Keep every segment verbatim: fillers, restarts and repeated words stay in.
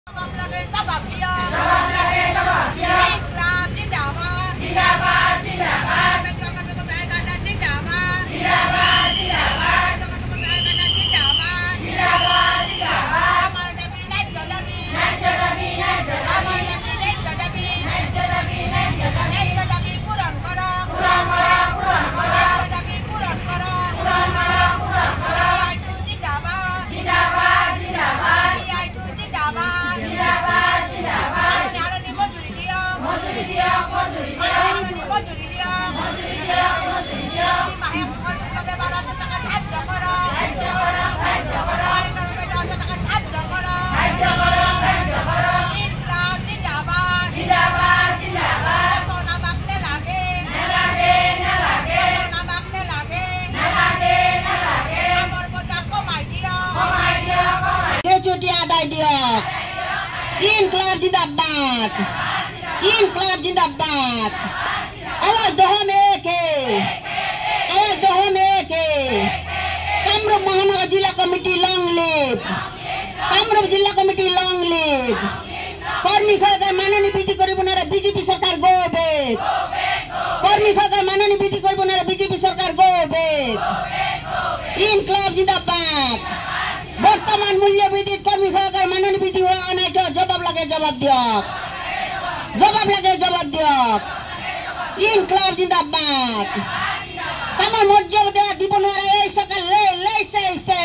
Inkilab Jindabad, Inkilab Jindabad. Awaz do hum ek hai, awaz do hum ek hai. Kamrup Mahanagar Jilla Committee long live, Kamrup Jilla Committee long live. Kormi Khagar Manani Biti Koribunara B J P Sarkar go back. Kormi Khagar Manani Biti Koribunara B J P Sarkar go back. Inkilab Jindabad. বর্তমান মূল্য বৃদ্ধির কর্মী সহকার মাননীয় বৃদ্ধি হওয়া অনাইত জবাব লাগে জবাব দিয়ক জবাব লাগে জবাব দিয়ক ইনকলাব জিন্দাবাদ তামার মর্যাদা দিব নোৱাৰে এই সরকার লে লৈছে আছে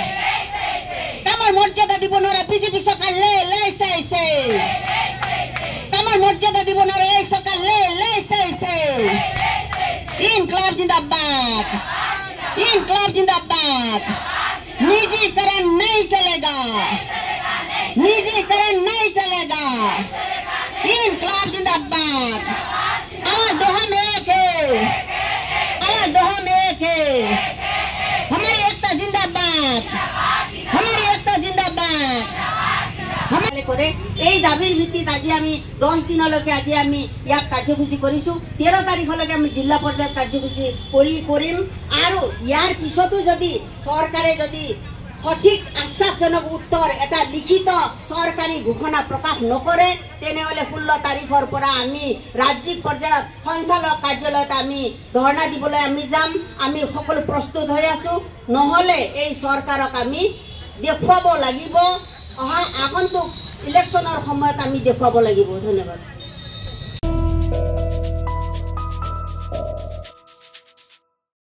তামার মর্যাদা দিব নোৱাৰে বিজেপি সরকার লে লৈছে আছে তামার মর্যাদা দিব নোৱাৰে এই সরকার লে লৈছে আছে ইনকলাব জিন্দাবাদ ইনকলাব জিন্দাবাদ निजीकरण नहीं चलेगा निजीकरण नहीं चलेगा इनकलाब जिंदाबाद आवाज दो हम एक है आवाज दो हम एक है हमारी एकता जिंदाबाद हमारी एकता जिंदाबाद हमारे करे এই দাবির ভিত্তিত আজি আমি দশ দিনলৈকে আজি আমি ইয়াত কাৰ্যসূচী কৰিছো তেৰ তাৰিখলৈকে আমি জিলা পৰ্যায়ত কাৰ্যসূচী কৰি কৰিম আৰু ইয়াৰ পিছতো যদি চৰকাৰে যদি সঠিক আশ্বাসজনক উত্তৰ এটা লিখিত সরকারি ঘোষণা প্রকাশ নকৰে তেনেহলে ষোল্ল তাৰিখৰ পৰা আমি ৰাজ্যিক পৰ্যায়ত সঞ্চালক কাৰ্যালয়ত আমি ধৰ্ণা দিবলৈ আমি যাম আমি সকলো প্ৰস্তুত হৈ আছো নহলে এই চৰকাৰক আমি দেখুৱাব লাগিব অহা আগন্তুক ইলেকশনৰ সময়ত আমি দেখুৱাব লাগিব ধন্যবাদ।